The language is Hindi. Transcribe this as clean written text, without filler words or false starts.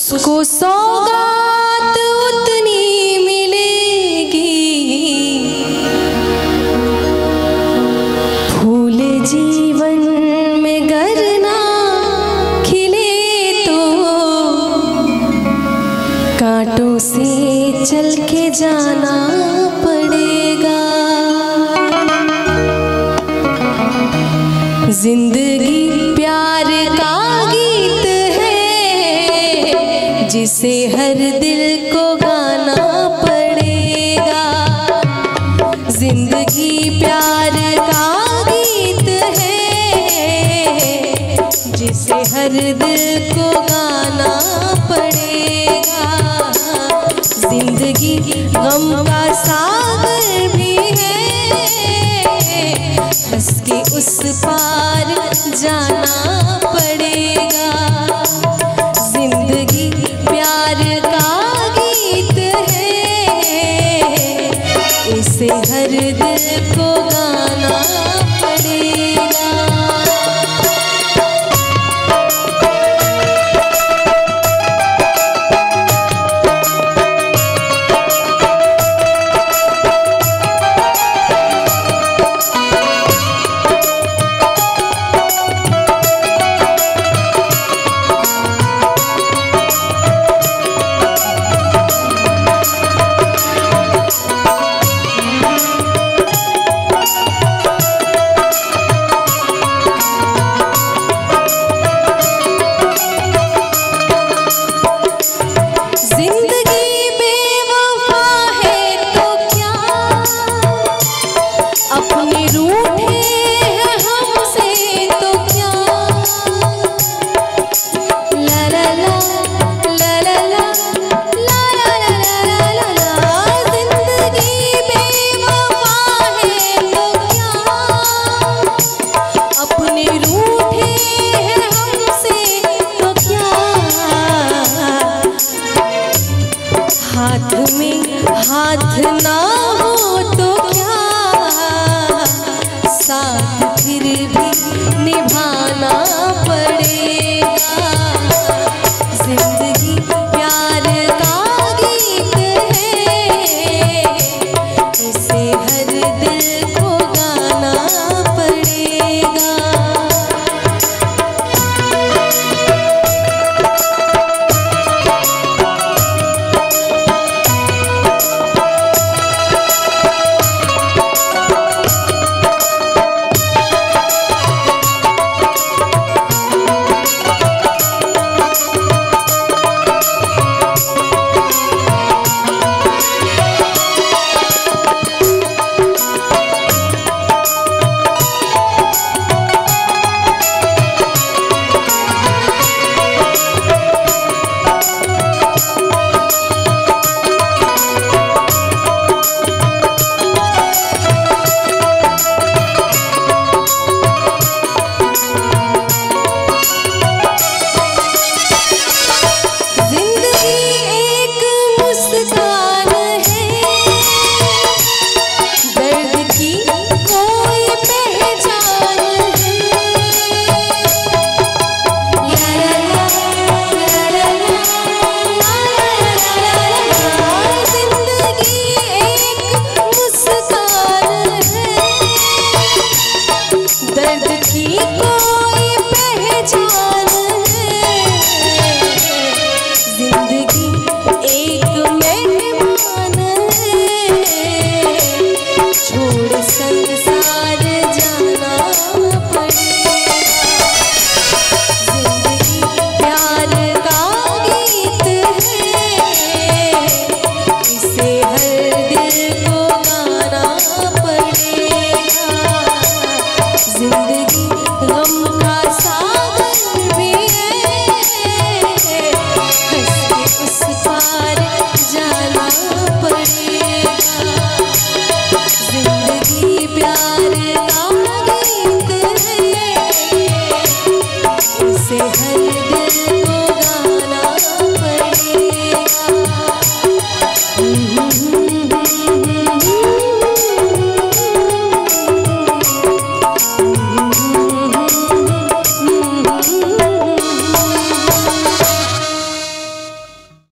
उसको सौगात उतनी मिलेगी, फूल जीवन में गर ना खिले तो कांटों से चल के जाना पड़ेगा। जिंदगी प्यार का गीत है जिसे हर दिल को गाना पड़ेगा। जिंदगी प्यार का गीत है जिसे हर दिल को गाना पड़ेगा। जिंदगी गम का सागर भी है, हंस के उस पार जाना पड़ेगा। जिंदगी प्यार का गीत है, इसे हर दिल को गाना